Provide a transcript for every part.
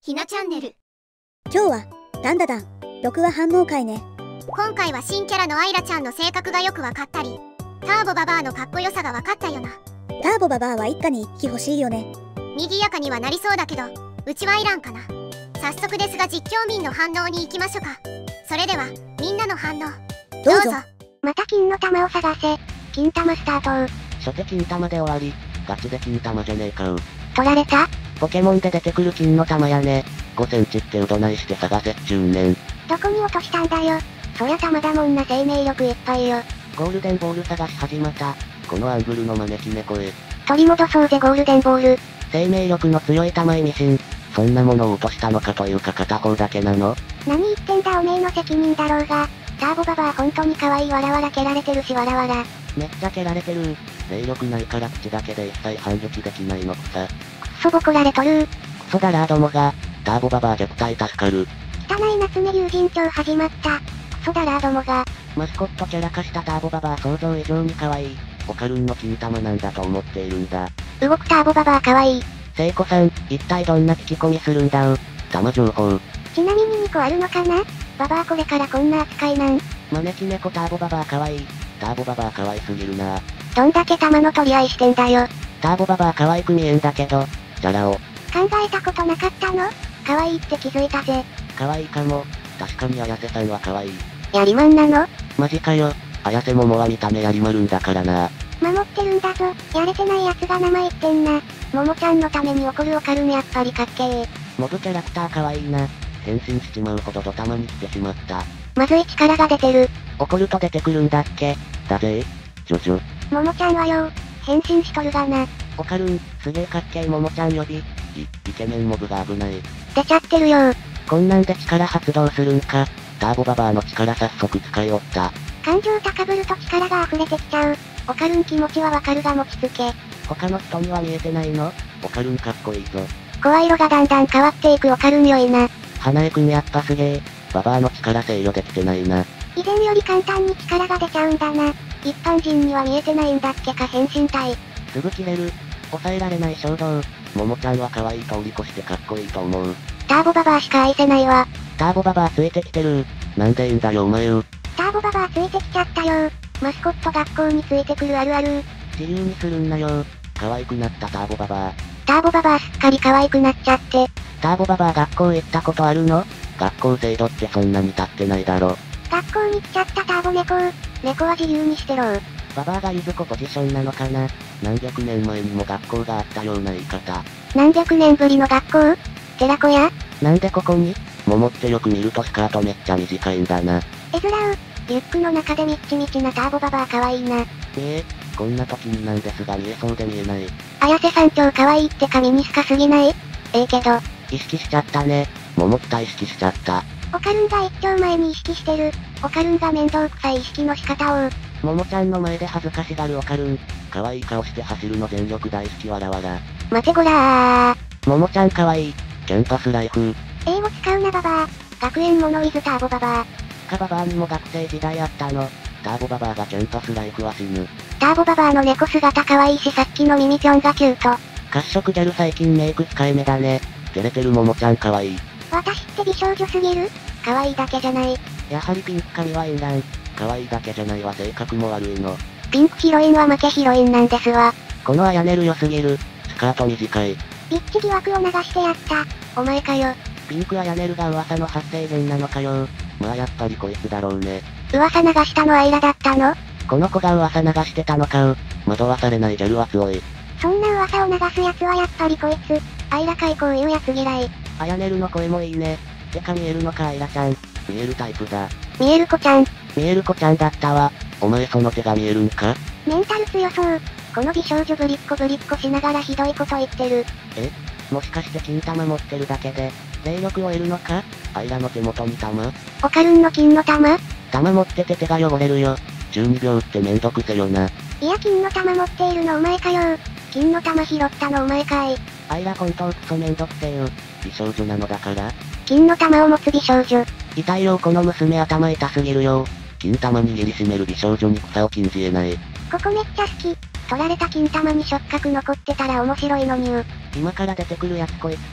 ひなチャンネル。 今日はダンダダン6話反応会ね。 今回は新キャラのアイラちゃんの性格がよく分かったり、ターボババアのかっこよさが分かったよな。 ターボババアは一家に1匹欲しいよね。 賑やかにはなりそうだけど、うちはいらんかな。早速ですが実況民の反応に行きましょうか。それではみんなの反応どうぞ。 また金の玉を探せ。金玉スタート。 初手金玉で終わり。ガチで金玉じゃねえかう。 取られた。 ポケモンで出てくる金の玉やね。5センチってうどないして探せっちゅうねん。 どこに落としたんだよ。そりゃ玉だもんな、生命力いっぱいよ。 ゴールデンボール探し始まった。このアングルの招き猫へ。 取り戻そうぜゴールデンボール。 生命力の強い玉意味深。そんなものを落としたのかというか片方だけなの？ 何言ってんだおめえの責任だろうが。ターボババアほんとに可愛いわらわら蹴られてるしわらわら。 めっちゃ蹴られてる。霊力ないから口だけで一切反撃できないのくさ。 くっそボコられとる。 クソだらーどもが。ターボババア虐待助かる。 汚い夏目友人帳始まった。クソだらーどもが。 マスコットキャラ化したターボババア想像以上に可愛い。オカルンの金玉なんだと思っているんだ。 動くターボババア可愛い。 聖子さん、一体どんな聞き込みするんだう。玉情報。 ちなみに2個あるのかな。ババアこれからこんな扱いなん。 招き猫ターボババア可愛い。ターボババア可愛すぎるな。 どんだけ玉の取り合いしてんだよ。 ターボババア可愛く見えんだけど、じゃらを。 考えたことなかったの？可愛いって気づいたぜ。 可愛いかも。確かに綾瀬さんは可愛い。 やりまんなの？ マジかよ。綾瀬桃は見た目やりまるんだからな。 守ってるんだぞ。やれてない奴が名前言ってんな。桃ちゃんのために怒るオカルンやっぱりかっけー。 モブキャラクター可愛いな。変身しちまうほどドタマに来てしまった。 まずい力が出てる。 怒ると出てくるんだっけ。だぜジョジョ。 桃ちゃんはよ変身しとるがな。 オカルン、すげえかっけー桃ちゃん呼び。イケメンモブが危ない。 出ちゃってるよー。 こんなんで力発動するんか。ターボババアの力早速使いおった。 感情高ぶると力が溢れてきちゃう。オカルン気持ちはわかるが持ちつけ。 他の人には見えてないの？オカルンかっこいいぞ。 声色がだんだん変わっていくオカルン良いな。 花江くんやっぱすげえ。ババアの力制御できてないな。 以前より簡単に力が出ちゃうんだな。一般人には見えてないんだっけか変身体。 すぐ切れる。抑えられない衝動。桃ちゃんは可愛い通り越してかっこいいと思う。 ターボババアしか愛せないわ。 ターボババアついてきてる。なんでいいんだよお前よ。 ターボババアついてきちゃったよ。マスコット学校についてくるあるある。 自由にするんなよ。可愛くなったターボババア。 ターボババアすっかり可愛くなっちゃって。 ターボババア学校行ったことあるの？学校制度ってそんなに経ってないだろ。 学校に来ちゃったターボ猫。猫は自由にしてろ。 ババアがゆずこポジションなのかな。何百年前にも学校があったような言い方。 何百年ぶりの学校？寺子屋？ なんでここに？桃ってよく見るとスカートめっちゃ短いんだな。 絵面う。リュックの中でみっちみちなターボババア可愛いな。 こんな時になんですが見えそうで見えない。 綾瀬さん超可愛いってかミニスカすぎない？けど。 意識しちゃったね。桃きた意識しちゃった。 オカルンが一丁前に意識してる。オカルンが面倒くさい意識の仕方を。 桃ちゃんの前で恥ずかしがるオカルン。可愛い顔して走るの全力大好きわらわら。 待てごらー。桃ちゃん可愛い。キャンパスライフ。 英語使うなババア。学園モノイズターボババア。 スカババアにも学生時代あったの。ターボババアがキャンパスライフは死ぬ。 ターボババアの猫姿可愛いしさっきのミミピョンがキュート。 褐色ギャル最近メイク控えめだね。照れてる桃ちゃん可愛い。 私って美少女すぎる？可愛いだけじゃない。 やはりピンク髪はインラン。可愛いだけじゃないわ性格も悪いの。 ピンクヒロインは負けヒロインなんですわ。 このあやねる良すぎる。スカート短い。 ビッチ疑惑を流してやった。お前かよ。 ピンクあやねるが噂の発生源なのかよ。まあやっぱりこいつだろうね。 噂流したのアイラだったの？ この子が噂流してたのかう。惑わされないギャルは強い。 そんな噂を流すやつはやっぱりこいつ。アイラかいこういうやつ嫌い。 あやねるの声もいいね。てか見えるのかアイラちゃん。見えるタイプだ。 見える子ちゃん。 見える子ちゃんだったわ。お前その手が見えるんか？ メンタル強そう。この美少女ぶりっこしながらひどいこと言ってる。 もしかして金玉持ってるだけで、霊力を得るのか？アイラの手元に玉？ オカルンの金の玉？ 玉持ってて手が汚れるよ。12秒ってめんどくせよな。 いや金の玉持っているのお前かよ。金の玉拾ったのお前かい。 アイラ本当クソめんどくせよ。美少女なのだから。 金の玉を持つ美少女。 痛いよこの娘頭痛すぎるよ。金玉握りしめる美少女に草を禁じえない。 ここめっちゃ好き。取られた金玉に触覚残ってたら面白いのにゅ。 今から出てくるやつこいつか？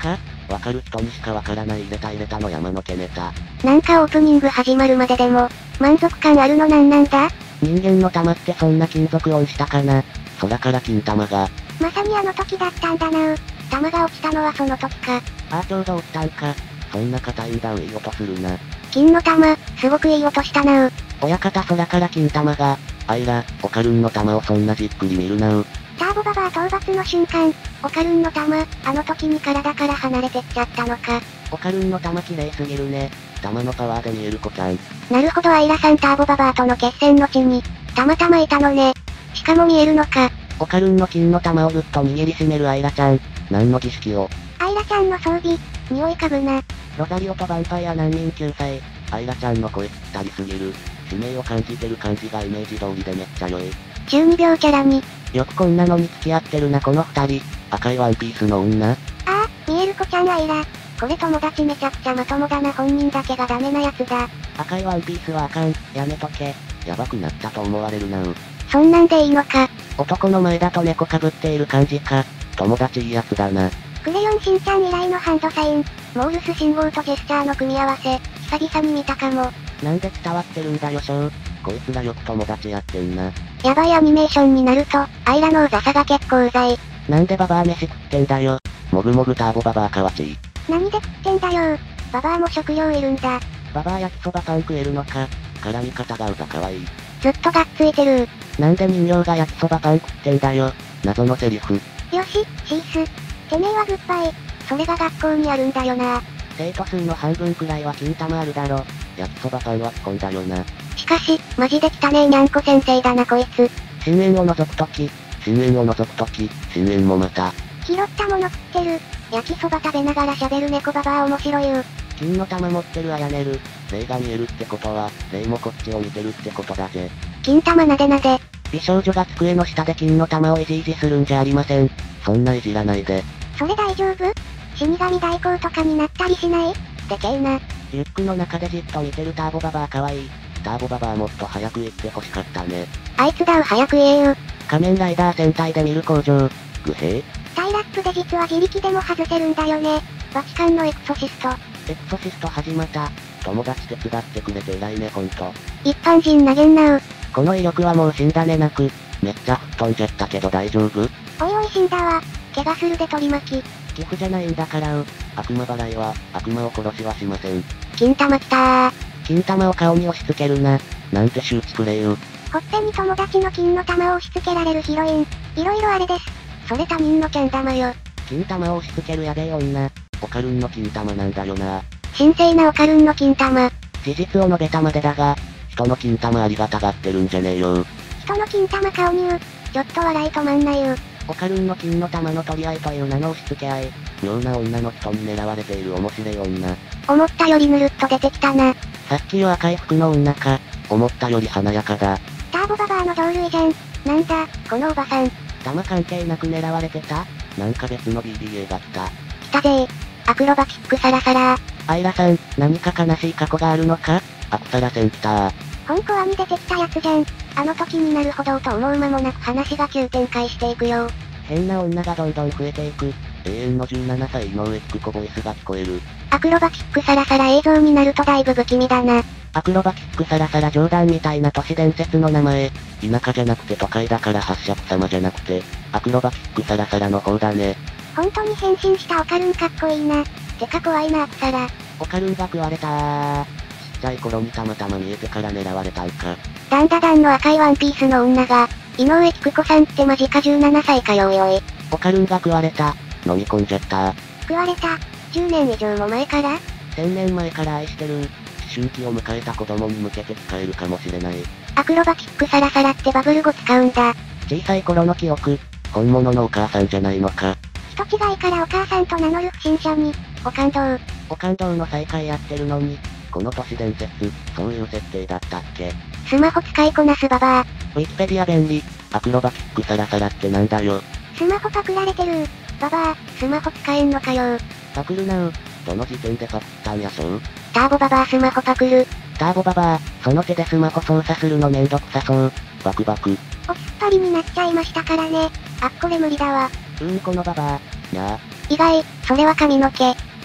わかる人にしかわからない入れたの山の毛ネタ。 なんかオープニング始まるまででも、満足感あるのなんだ？ 人間の玉ってそんな金属音したかな。空から金玉が。 まさにあの時だったんだな。玉が落ちたのはその時か。 ああちょうど落ちたんか。そんな硬いんだいい音するな。 金の玉、すごくいい音したな。 親方空から金玉が。あいら、オカルンの玉をそんなじっくり見るな。 ターボババア討伐の瞬間、オカルンの玉、あの時に体から離れてっちゃったのか。 オカルンの玉綺麗すぎるね。玉のパワーで見える子ちゃん。 なるほどアイラさんターボババアとの決戦の地に、たまたまいたのね。しかも見えるのか。 オカルンの金の玉をぐっと握りしめるアイラちゃん。何の儀式を。 アイラちゃんの装備、匂い嗅ぐな。 ロザリオとヴァンパイア難民救済。アイラちゃんの声ぴったりすぎる。使命を感じてる感じがイメージ通りでめっちゃ良い。 中二病キャラに。 よくこんなのに付き合ってるなこの二人。赤いワンピースの女。 ああ、見える子ちゃんアイラ。これ友達めちゃくちゃまともだな本人だけがダメなやつだ。 赤いワンピースはあかん。やめとけ。やばくなったと思われるな。 そんなんでいいのか。 男の前だと猫かぶっている感じか。友達いいやつだな。 クレヨンしんちゃん以来のハンドサイン。モールス信号とジェスチャーの組み合わせ。久々に見たかも。 なんで伝わってるんだよショー。こいつらよく友達やってんな。 やばいアニメーションになると、アイラのうざさが結構うざい。 なんでババア飯食ってんだよ。もぐもぐターボババアかわちい。 何で食ってんだよ。ババアも食料いるんだ。 ババア焼きそばパン食えるのか。絡み方がうざかわいい。 ずっとがっついてる。 なんで人形が焼きそばパン食ってんだよ。謎のセリフ。 よし、シース。てめえはグッバイ。それが学校にあるんだよな。 生徒数の半分くらいは金玉あるだろ。焼きそばパンは基本だよな。 しかし、マジで汚ねえにゃんこ先生だなこいつ。 深淵を覗くとき、深淵を覗くとき、深淵もまた。 拾ったもの食ってる。焼きそば食べながら喋る猫ババア面白いよ。 金の玉持ってるあやねる。霊が見えるってことは、霊もこっちを見てるってことだぜ。 金玉なでなで。 美少女が机の下で金の玉をいじいじするんじゃありません。そんないじらないで。 それ大丈夫？死神代行とかになったりしない？でけえな。 リュックの中でじっと見てるターボババアかわいい。ターボババアもっと早く言って欲しかったね。 あいつだう早く言えよ。 仮面ライダー戦隊で見る工場。グヘイ。 タイラップで実は自力でも外せるんだよね。バチカンのエクソシスト。 エクソシスト始まった。友達手伝ってくれて偉いねほんと。 一般人投げんなう。 この威力はもう死んだねなく。めっちゃ吹っ飛んじゃったけど大丈夫？ おいおい死んだわ。怪我するで取り巻き。 寄付じゃないんだから悪魔払いは、悪魔を殺しはしません。 金玉きたー。 金玉を顔に押し付けるな。なんて周知プレイよ。 ほっぺに友達の金の玉を押し付けられるヒロイン。いろいろあれです。それ他人のキャン玉よ。 金玉を押し付けるやべえ女。オカルンの金玉なんだよな。 神聖なオカルンの金玉。 事実を述べたまでだが、人の金玉ありがたがってるんじゃねえよ。 人の金玉顔入。ちょっと笑い止まんないよ。 オカルンの金の玉の取り合いという名の押し付け合い。妙な女の人に狙われている面白い女。 思ったよりぬるっと出てきたな。 さっきよ赤い服の女か。思ったより華やかだ。 ターボババアの同類じゃん。なんだ、このおばさん。 玉関係なく狙われてた？なんか別の BBA が来た。 来たぜー。アクロバティックサラサラー。 アイラさん、何か悲しい過去があるのか？アクサラ戦来たー。 本コアに出てきたやつじゃん。あの時になるほどと思う間もなく話が急展開していくよ。 変な女がどんどん増えていく。永遠の17歳井上キクコボイスが聞こえる。 アクロバティックサラサラ映像になるとだいぶ不気味だな。 アクロバティックサラサラ冗談みたいな都市伝説の名前。田舎じゃなくて都会だから発射様じゃなくて、アクロバティックサラサラの方だね。 本当に変身したオカルンかっこいいな。てか怖いなアクサラ。 オカルンが食われたー。ちっちゃい頃にたまたま見えてから狙われたんか。 ダンダダンの赤いワンピースの女が、井上キクコさんってマジか17歳かよいおい。 オカルンが食われた。飲み込んじゃったー。 食われた。10年以上も前から？ 1000 年前から愛してる。思春期を迎えた子供に向けて使えるかもしれない。 アクロバティックサラサラってバブル語使うんだ。 小さい頃の記憶。本物のお母さんじゃないのか。 人違いからお母さんと名乗る不審者に、お感動。 お感動の再会やってるのに、この都市伝説、そういう設定だったっけ？ スマホ使いこなすババア。 ウィキペディア便利。アクロバティックサラサラってなんだよ。 スマホパクられてる。ババア、スマホ使えんのかよ。 パクるなう。どの時点でパクったんやしょう。 ターボババアスマホパクる。 ターボババア、その手でスマホ操作するのめんどくさそう。バクバク。 おつっぱりになっちゃいましたからね。あっこれ無理だわ。 このババア。にゃ意外、それは髪の毛。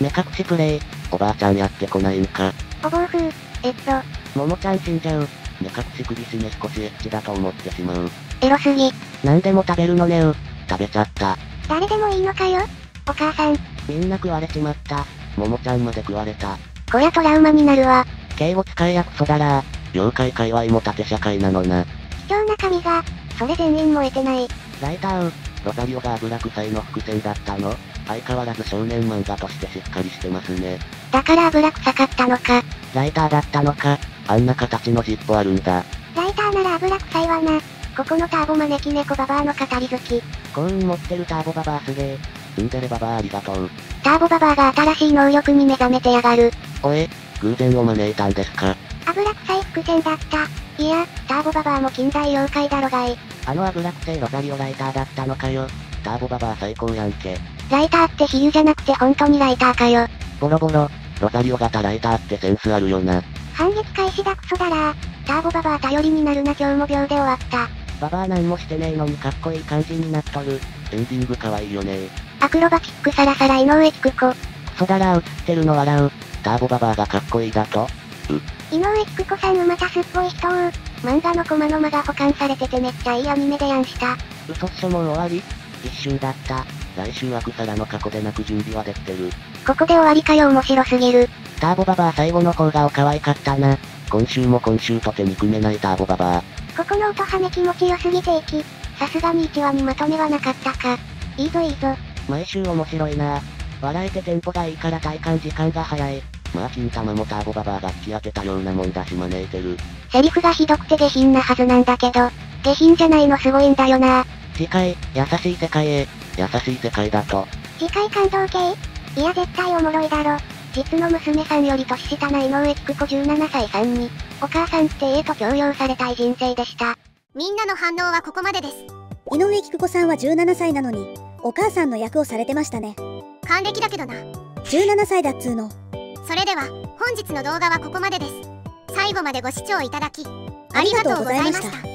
目隠しプレイ。おばあちゃんやってこないんか。 お暴風。 ももちゃん死んじゃう。目隠し首絞め少しエッチだと思ってしまう。 エロすぎ。 なんでも食べるのねう。食べちゃった。 誰でもいいのかよ。お母さん。 みんな食われちまった。ももちゃんまで食われた。 こりゃトラウマになるわ。 敬語使えやクソだらー。妖怪界隈も縦社会なのな。 貴重な紙が、それ全員燃えてない。 ライターロザリオが油臭いの伏線だったの？相変わらず少年漫画としてしっかりしてますね。 だから油臭かったのか。 ライターだったのか。あんな形の尻尾あるんだ。 ライターなら油臭いわな。ここのターボ招き猫ババアの語り好き。 幸運持ってるターボババアすげえ。ツンデレババアありがとう。 ターボババアが新しい能力に目覚めてやがる。 おえ、偶然を招いたんですか。 油臭い伏線だった。いや、ターボババアも近代妖怪だろがい。 あの油臭いロザリオライターだったのかよ。ターボババア最高やんけ。 ライターって比喩じゃなくて本当にライターかよ。 ボロボロ、ロザリオ型ライターってセンスあるよな。 反撃開始だクソだらー。ターボババア頼りになるな今日も秒で終わった。 ババアなんもしてねえのにかっこいい感じになっとる。エンディングかわいいよね。 アクロバチックサラサラ井上菊子。 クソだらー映ってるの笑う。ターボババアがかっこいいだと？ 井上菊子さんまたすっごい人漫画のコマの間が保管されててめっちゃいいアニメでやんした。 嘘っしょもう終わり？一瞬だった。来週アクサラの過去で泣く準備はできてる。 ここで終わりかよ面白すぎる。 ターボババア最後の方が可愛かったな。今週とて憎めないターボババア。 ここの音はめ気持ちよすぎて息。さすがに1話にまとめはなかったか。いいぞいいぞ。 毎週面白いな。笑えてテンポがいいから体感時間が早い。まあ金玉もターボババアが引き当てたようなもんだし招いてる。 セリフがひどくて下品なはずなんだけど、下品じゃないのすごいんだよな。 次回、優しい世界へ。優しい世界だと。 次回感動系？いや絶対おもろいだろ。実の娘さんより年下な井上菊子17歳さんに、お母さんってと強要されたい人生でした。 みんなの反応はここまでです。 井上菊子さんは17歳なのに、お母さんの役をされてましたね。 還暦だけどな。 17歳だっつーの。 それでは、本日の動画はここまでです。最後までご視聴いただき、ありがとうございました。